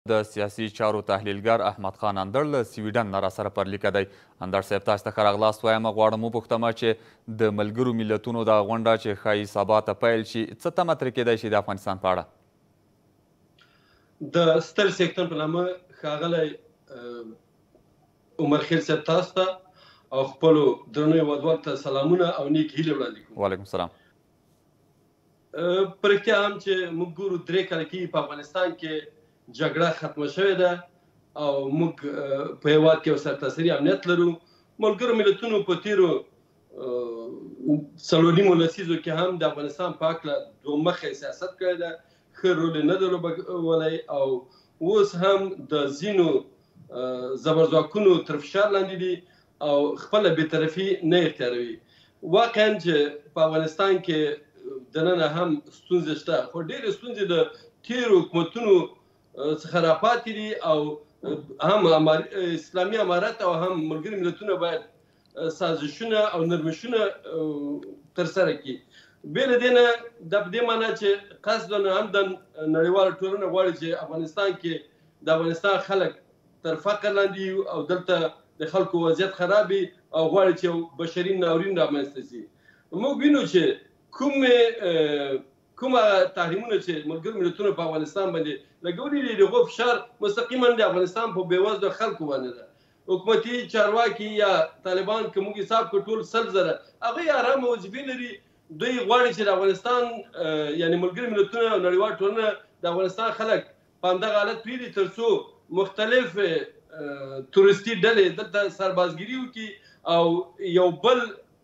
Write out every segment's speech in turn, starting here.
د سیاسي چارو تحلیلګر احمد خان اندړ له سویډن نه راسره پر لیکه دی. اندړ صاحب تاسو ته ښه راغلاست وایم. غواړم وپوښتم چې د ملګرو ملتونو دا غونډه چې ښایي سبا ته پیل شي څه تمه ترې کیدی شي د افغانستان په اړه؟ د ستر سیکټر په نامه ښاغلی عمر خیل صاحب تاسو ته او خپلو درنو هیوادوالو ته سلامونه او نیک هیلې وړاندې کوم. وعلیکم السلام. په رښتیا هم چې موږ ګورو 3 کاله کېږي په افغانستان کې جګړه ختمه شوې ده او موږ په هېواد کې یو سرتاسري امنیت لرو. ملګرو ملتونو په تېرو 4.5 لسیزو کې هم د افغانستان په هکله دومخی سیاست کړی ده، ښه رول یې نه دی لوبولی او اوس هم د ځینو زبرځواکونو تر فشار لاندې دي او خپله بېطرفي نه اختیاروي. واقعا چې په افغانستان کې دننه هم ستونزې شته، خو ډېرې ستونزې د تېرو حکومتونو څخه راپاتې دي او هم اسلامي امارت او هم ملګري ملتونه باید سازشونه او نرمشونه ترسره کړي. بې له دې نه دا په دې معنی چې قصداً عمداً نړیواله ټولنه غواړي چې افغانستان کې د افغانستان خلک تر فقر لاندې او دلته د خلکو وضعیت خراب وي او غواړي چې یو بشري ناورین رامنځته شي. موږ وینو چې کومه تحریمونه چې ملګرو ملتونو په افغانستان باندې لګولي دي د هغو فشار مستقیما د افغانستان په بېوزلو خلکو باندې ده. حکومتي چارواکي یا طالبان که موږ حساب کړو ټول 100,000 هغوی ارامه وظیفې لري. دوی غواړي چې د افغانستان یعنې ملګري ملتونه او نړیوال ټولنه د افغانستان خلک په همدغه حالت پرېږدي تر څو مختلف تورستي ډلې دلته سربازګیري وکړي او یو بل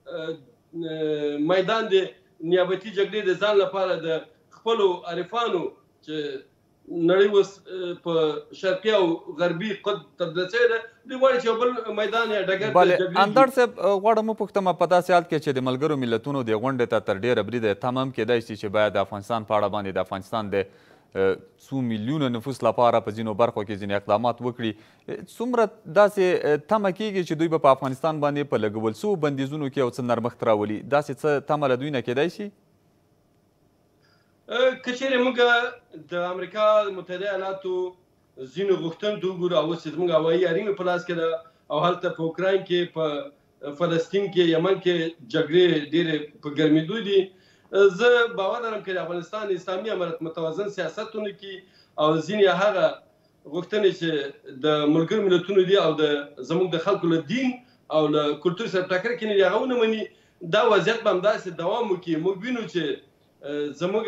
میدان د نیابتي جګړې د ځان لپاره د خپلو عارفانو چې نړۍ اوس په شرقي او غربي قطب تبدیل شوې ده، دوی غواړي چې یو بل میدان یا ډګر بله اندړ صاحب غواړم وپوښتم په داسې حال کې چې د ملګرو ملتونو د غونډې ته تر ډېره بریده تم هم کیدای شي چې باید د افغانستان په اړه باندې د افغانستان د څو میلیونه نفوس لپاره په ځینو برخو کې ځینې اقدامات وکړي. څومره داسې تمه کیږي چې دوی به په افغانستان باندې په لګول شوو بندیزونو کې یو څه نرمښت راولي؟ داسې څه تمه له دوی نه کیدای شي؟ که چیرې موږ د امریکا متحده ایالاتو ځینو غوښتنو ته وګورو او اوس زموږ هوایي حریم په لاس کې ده او هلته په اوکراین کې، په فلسطین کې، یمن کې جګړې ډېرې په ګرمېدو دي. زه باور لرم که د افغانستان اسلامي امارت متوازن سیاست ونه کړي او ځینې هغه غوښتنې چې د ملګرو ملتونو دي او زموږ د خلکو له دین او له کلتور سره ټکر کې نه دي هغه ونه مني، دا وضعیت به همداسې دوام وکړي. موږ وینو چې زموږ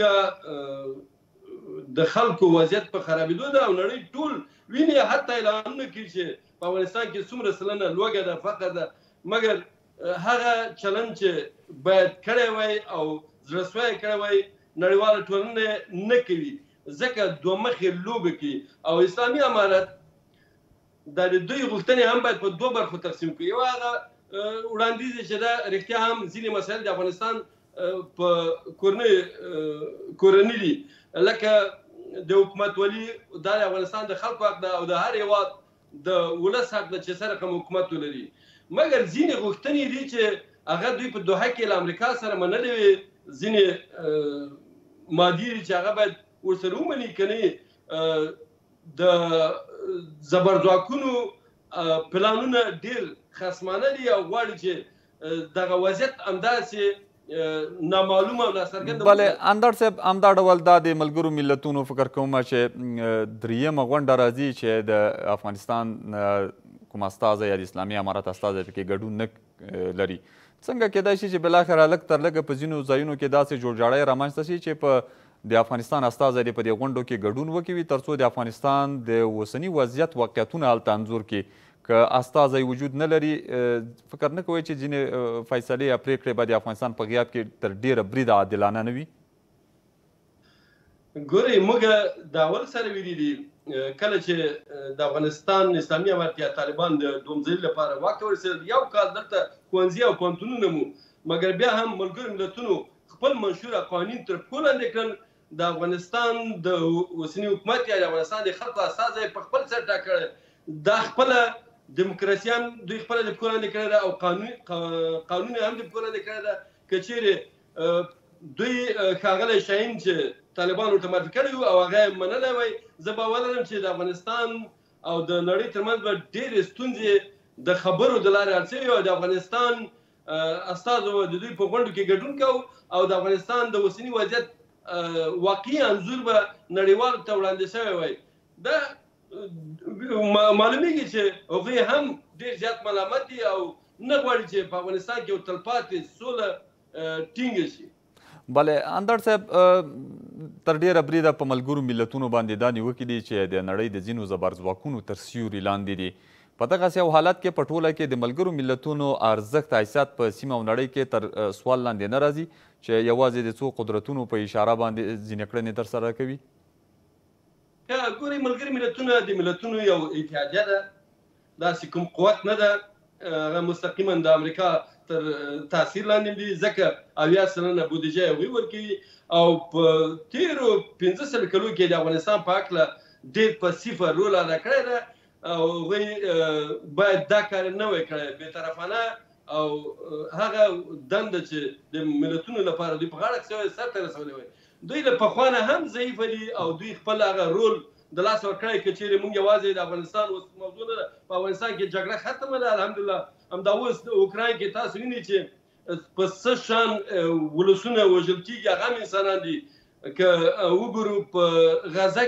د خلکو وضعیت په خرابېدو ده او نړۍ ټول ویني، حتی اعلانونه کوي چې په افغانستان کې څومره سلنه لوږه ده، فقر ده، مګر هغه چلند چې باید کړی وای او زړه سوی کړی وای نړیواله ټولنه نه کوي، ځکه دوه مخې لوبې کوي او اسلامي امارت دا د دوی غوښتنې هم باید په 2 برخو تقسیم کړي. یو هغه وړاندیز چې دا رښتیا هم ځینې مسایل د افغانستان په کورني دي، لکه د حکومتولي دا د افغانستان د خلکو حق ده او د هر هېواد د ولس حق ده چې څه رقم حکومت ولري. مګر ځینې غوښتنې دي چې هغه دوی په دوحه کې له امریکا سره منلې وي، ځینې مادي دي چې هغه باید ورسره ومني، که نه د زبرځواکونو پلانونه ډېر خصمانه دي او غواړي چې دغه وضعیت همداسې نامعلومه او ناڅرګنده. بله اندړ صاحب همدا ډول دا د ملګرو ملتونو فکر کوم چې 3مه غونډه راځي چې د افغانستان کوم استازی یا د اسلامي امارت استازی پکې ګډون نه لري. څنګه کیدای شي چې بالاخره لږ تر لږه په ځینو ځایونو کې داسې جوړجاړی رامنځته شي چې په د افغانستان استازی په دې غونډو کې ګډون وکړي تر څو د افغانستان د اوسني وضعیت واقعیتونه هلته انځور کړي؟ که استازی وجود نه لري فکر نه کوئ چې ځینې فیصلې یا پرېکړې به د افغانستان په غیاب کې تر ډېره بریده عادلانه نه وي؟ ګورئ موږ د اول سره ویلي دي کله چې د افغانستان اسلامي امارت یا طالبان د دومځلي لپاره واک ته ورسېدل، 1 کال دلته ښوونځي او پوهنتونونه مو، مګر بیا هم ملګرو ملتونو خپل منشوره قوانین تر پښو لاندې کړل. د افغانستان د اوسني حکومت یا د افغانستان د خلکو استازی په خپل سر ټاکلی، دا خپله ډیموکراسي هم دوی خپله د پښو لاندې کړې ده او قانون هم د پښو لاندې کړې ده. که چیرې دوی ښاغلی شاهین چې طالبان ورته معرفي کړی و او هغه یې منلی وی. زه باور لرم چې د افغانستان او د نړۍ ترمنځ به ډېرې ستونزې د خبرو د لارې حل شوې او د افغانستان استازو د دوی په غونډو کې ګډون کوو او د افغانستان د اوسني وضعیت واقعي انځور به نړیوالو ته وړاندې شوی وی. دا معلومیږي چې هغوی هم ډېر زیات ملامت دي او نه غواړي چې په افغانستان کې یو تلپاتې سوله ټینګه شي. بله اندړ صاحب تر ډیره بریده په ملګرو ملتونو باندې دا نیوکې دي چې د نړۍ د ځینو زبرځواکونو تر سیوري لاندې دي. په دغسې یو حالت کې په ټوله کې د ملګرو ملتونو ارزښت حیثیت په سیمه او نړۍ کې تر سوال لاندې نه راځي چې یوازې د څو قدرتونو په اشاره باندې ځینې کړنې ترسره کوي. ګورئ ملګري ملتونه د ملتونو یو اتحادیه ده، داسې کوم قوت نه ده. هغه مستقیما د امریکا تر تاثیر لاندې دي ځکه 80% بودیجه یې هغوی ورکوي او په تیرو 15 کلو کې د افغانستان په هکله ډېر پسیفه رول ادا کړی ده او هغوی باید دا کار نه وی کړی بېطرفانه او هغه دنده چې د ملتونو لپاره دوی په غاړه کې سر ته رسولی وی. دوی له پخوا نه هم ضعیفه دي او دوی خپل هغه رول د لاس ورکړی که چیرې موږ یوازې د افغانستان اوس موضوع نه ده. په افغانستان کې جګړه ختمه ده الحمدلله. همدا اوس د اوکراین کې تاسو وینئ چې په څه شان ولسونه وژل کېږي، هغه هم انسانان دي. که وګورو په غزه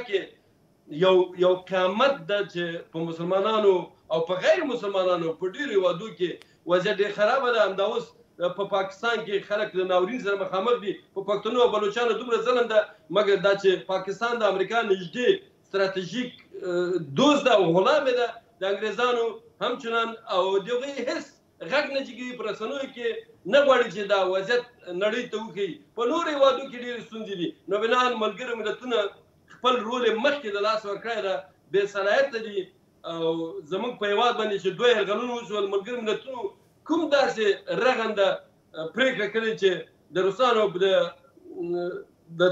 کې یو قیامت ده چې په مسلمانانو او په غیر مسلمانانو په ډېرو هېوادو کې وضعیت ډېر خرابه ده. همدا اوس په پاکستان کې خلک د ناورین سره مخامخ دي. په پښتنو او بلوچانو دومره ظلم ده، مګر دا چې پاکستان د امریکا نږدې ستراتیژیک دوست ده او غلام ده د انګریزانو همچنان او د هغوی هېڅ غږ نه جګوي په رسنیو کې، نه غواړي چې دا وضعیت نړۍ ته وښیي. په نورو هېوادو کې ډېرې ستونزې دي. نو بناً ملګرو ملتونه خپل رول یې مخکې د لاس ورکړی ده، بې صلاحیته دي او زموږ په هېواد باندې چې 2 یرغلونه وشول ملګرو ملتونو کوم داسې رغنده پرېکړه کړې چې د روسانو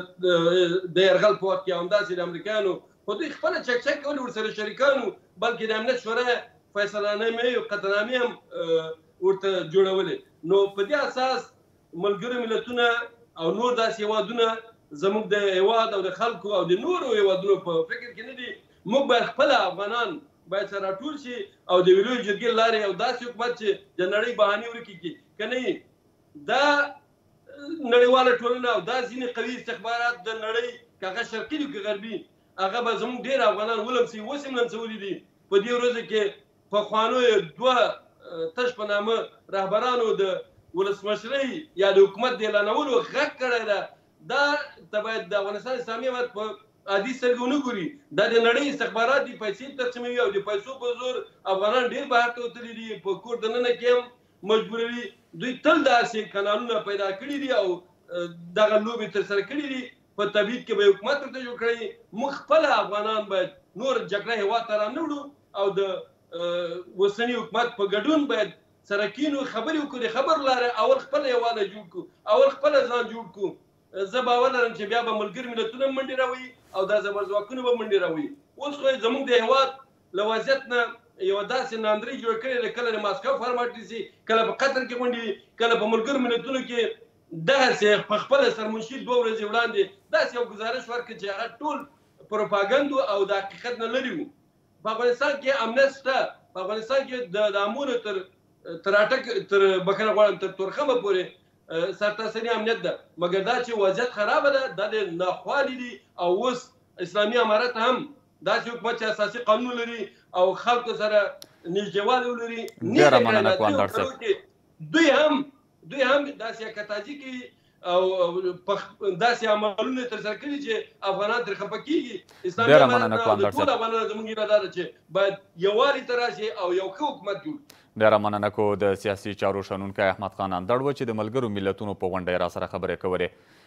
د یرغل په وخت کې همداسې د امریکایانو خو دوی خپله چکچک کولې ورسره شریکانو، بلکې د امنیت شورا فیصلهنامې او قطعنامې هم ورته جوړولې. نو په دې اساس ملګرو ملتونه او نور داسې هېوادونه زموږ د هېواد او د خلکو او د نورو هېوادونو په فکر کې نه دي. موږ باید خپله افغانان باید سره راټول شي او د لویې جرګې له لارې یو داسې حکومت چې د نړۍ بهانې ورکړي. که نه دا نړیواله ټولنه او دا ځینې قوي استخبارات د نړۍ که هغه شرقي دي که غربي هغه به زموږ ډېر افغانان ولمسوي. اوس هم لمسولي دي. په دې ورځو کې پخوانو 2 تش په نامه رهبرانو د ولسمشرۍ یا د حکومت د اعلانولو غږ کړی ده. دا ته باید د افغانستان اسلامي امارت په عادي سترګو ونه ګوري. دا د نړۍ استخبارات دي، پیسې تقسیموي او د پیسو په زور افغانان ډېر بهر ته وتلي دي، په کور دننه کې هم مجبوروي. دوی تل داسې قانونونه پیدا کړي دي او دغه لوبې ترسره کړي دي. په تبعید کې به حکومت ورته جوړ کړی. موږ خپله افغانان باید نور جګړه هېواد ته رانه وړو او د اوسني حکومت په ګډون باید سره کینو، خبرې وکړو، د خبرو لاره اول خپله هېواده جوړ کړو، اول خپله ځان جوړ کړو. زه باور لرم چې بیا به ملګري ملتونه منډې راوړي او دا زبرځواکونه به منډې راوړي. اوس خو زموږ د هېواد له وضعیت نه یوه داسې ناندرۍ جوړ کړې ده، کله د ماسکو فارماټ نیسي، کله په قطر کې غونډې، کله په ملګرو ملتونو کې داسې په خپله سرمنشي 2 ورځې وړاندې داسې یو گزارش ورکړ چې هغه ټول پروپاګند او د حقیقت نه لرې وو. په افغانستان کې امنیت شته. په افغانستان کې د امونو تر اټک تر بخښنه غواړم تر تورخمه پورې سرتاسري امنیت ده، مګر دا چې وضعیت خرابه ده دا د ناخوالي دي. او اوس اسلامي امارت هم داسې حکومت چې اساسي قانون لري او خلکو سره نږدېوالی ولري، ډېره مننه کوندړ صاحب. دوی هم داسې کتاجي کوي او داسې عملونه ترسره کړي چې افغانان ترې خفه کېږي. اسلامي امارت د ټول افغانانو زموږ اراده ده چې باید یووالي ته راشي او یو ښه حکومت جوړ. ډېره مننه کو د سیاسي چارو شنونکی احمد خان اندړ و چې د ملګرو ملتونو په غونډه یې راسره خبرې کولې.